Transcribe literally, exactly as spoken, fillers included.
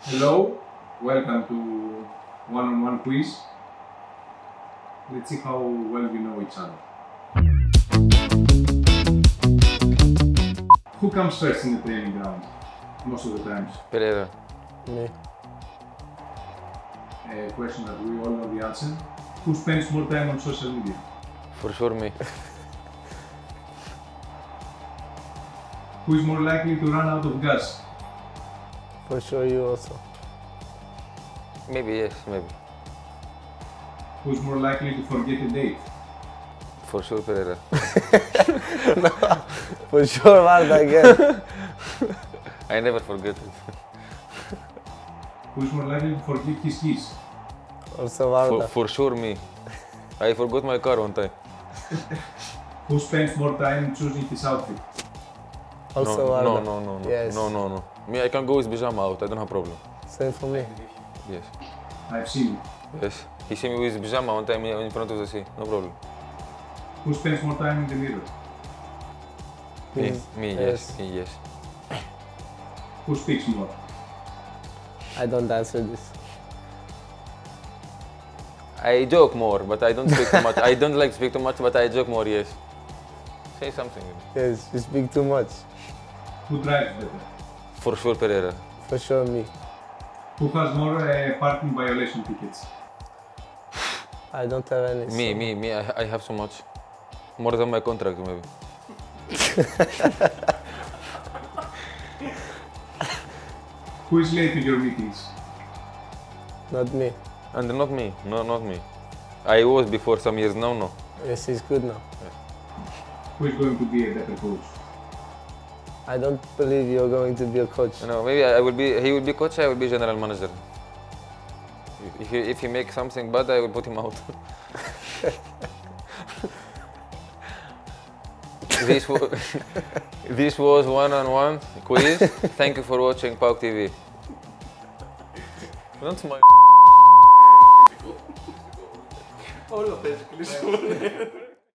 Hello, welcome to one-on-one quiz. Let's see how well we know each other. Who comes first in the training ground most of the times? Pereira. Me. A question that we all know the answer. Who spends more time on social media? For sure me. Who is more likely to run out of gas? For sure you also. Maybe yes, maybe. Who is more likely to forget a date? For sure Pereira. For sure Marta again. I never forget it. Who is more likely to forget his keys? Also Marta. For, for sure me. I forgot my car one time. Who spends more time choosing his outfit? Also no, Marta. no, no, no, no, Yes. no, no, no. Me, I can go with pyjama out. I don't have problem. Same for me. Yes, I've seen it. yes. He see me with pyjama one time in front of the sea. No problem. Who spends more time in the mirror? Me, Yes. me, yes, Yes. me, yes. Who speaks more? I don't answer this. I joke more, but I don't speak too much. I don't like to speak too much, but I joke more. Yes. Say something. Yes, you speak too much. Who drives better? For sure Pereira. For sure me. Who has more uh, parking violation tickets? I don't have any. Me, so- me, me. I, I have so much. More than my contract, maybe. Who is late to your meetings? Not me. And not me. No, not me. I was before some years. Now, no. Yes, he's good now. Who is going to be a better coach? I don't believe you're going to be a coach. No, maybe I will be. He will be coach. I will be general manager. If he, if he makes something bad, I will put him out. this was this was one-on-one quiz. Thank you for watching Pauk T V. Don't smile. Όλο παίζει κλεισμένο.